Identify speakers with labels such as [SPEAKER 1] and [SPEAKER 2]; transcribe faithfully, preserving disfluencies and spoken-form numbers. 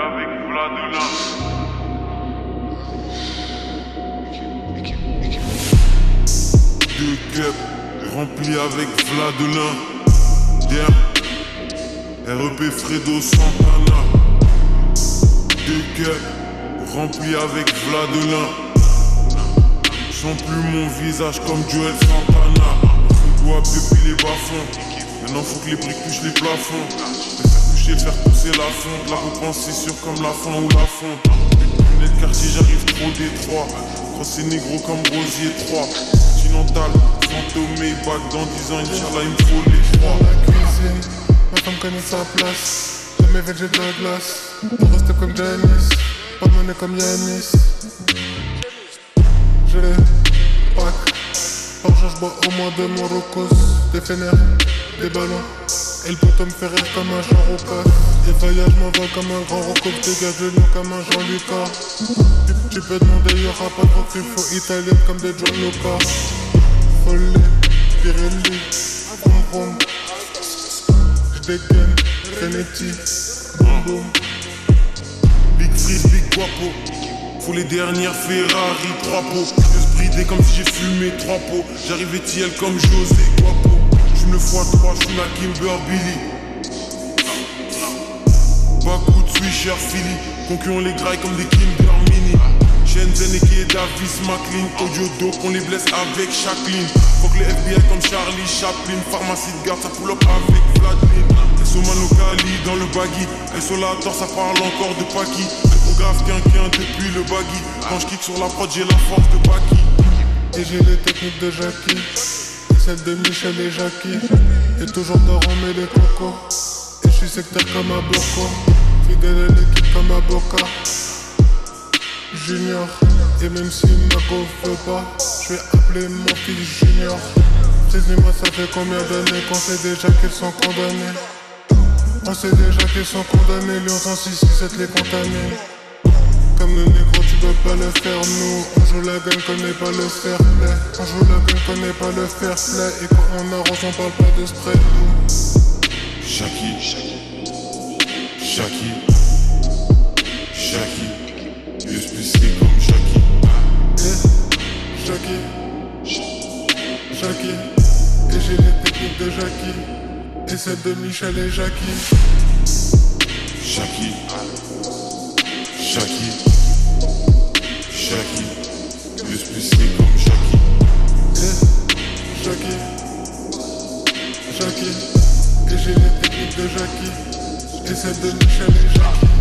[SPEAKER 1] avec Vladolin. Deux cups remplis avec Vladolin. Damn. R E P Fredo Santana. Deux cups remplis avec Vladolin. Sans plus mon visage comme Joel Santana. On doit depuis les bas-fonds. Maintenant faut que les briques touchent les plafonds. Le faire toucher, faire pousser la fonte. La repense c'est sûr comme la fin ou la fonte. Lunettes quartier, j'arrive trop détroit. Crossé négro comme Rosier trois. Continental, fantôme et bac dans dix ans. Inch'Allah il me faut les trois.
[SPEAKER 2] Dans la cuisine, ma femme connaît sa place. Jamais veg j'ai de la glace. On reste comme Janice. Pas de monnaie comme Yanis. Je les pack. Par jour j'bois au moins deux Morocos. Des fenêtres, des ballons. Et le poteau me fait rire comme un Jean Rocas. Et voyage m'envole comme un grand Rocco. Dégage de nous comme un Jean-Lucas. Tu, tu peux demander, y'aura pas de recul. Faut italien comme des John Lucas. Folie, Pirelli, vroom vroom. J'dégaine, Renetti, boum boum.
[SPEAKER 1] Big Freeze, Big Guapo. Faut les dernières Ferrari, trois pots. Je se bridais comme si j'ai fumé trois pots. J'arrive T L comme José Guapo. J'fume le fois trois, j'fume la Kimber Billy. Bakout, Swisher, Philly. Concurrents les grailles comme des Kinder Mini. Shenzhen et Davis, McLean. Audio dope, on les blesse avec Jacqueline. Faut que les F B I comme Charlie Chaplin. Pharmacie de garde, ça pull up avec Vladimir. S O Mano Kali dans le baggy. S O la torse, ça parle encore de Paki. Grave quinquin depuis le baggy. Quand je kick sur la prod, j'ai la force de Baki.
[SPEAKER 2] Et j'ai les techniques de Jackie. Et celles de Michel et Jackie. Et toujours de Rome et des cocos. Et je suis sectaire comme un Boko. Fidèle à l'équipe comme un Boca. Junior. Et même si Mako veut pas, je vais appeler mon fils Junior. Dis-moi ça fait combien d'années qu'on sait déjà qu'ils sont condamnés. On sait déjà qu'ils sont condamnés. Lyon cent six six sept les contaminés. Comme le négro tu peux pas le faire. Nous on joue la gagne, connaît pas le fair play. On joue la gagne, connaît pas le fair play. Et quand on arrose on parle pas de spray.
[SPEAKER 1] Shaki, Shaki, Shaki, Shaki. Je suis spécial comme Shaki.
[SPEAKER 2] Eh, Shaki, Shaki. Et j'ai les techniques de Jackie. Et celles de Michel et Jackie.
[SPEAKER 1] Shaki, Shaki, Shaki. Je suis spécial comme Shaki.
[SPEAKER 2] Eh, Jackie, Jackie. Et j'ai les techniques de Jackie. Et celles de Michel et Jackie.